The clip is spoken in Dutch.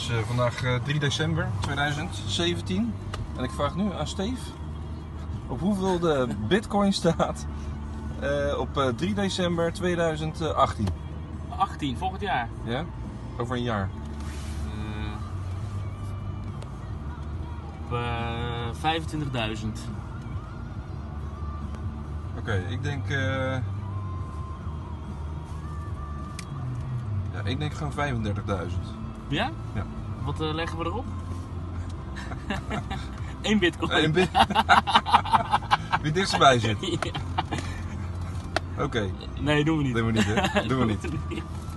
is vandaag 3 december 2017 en ik vraag nu aan Steve op hoeveel de Bitcoin staat op 3 december 2018. 18, volgend jaar. Ja? Over een jaar. Op 25.000. Oké, ik denk... ja, ik denk gewoon 35.000. Ja? Ja. Wat leggen we erop? 1 bitcoin. Wie het dichtstbij zit. Ja. Oké. Nee, doen we niet. Doen we niet, hè? Doen we niet. niet.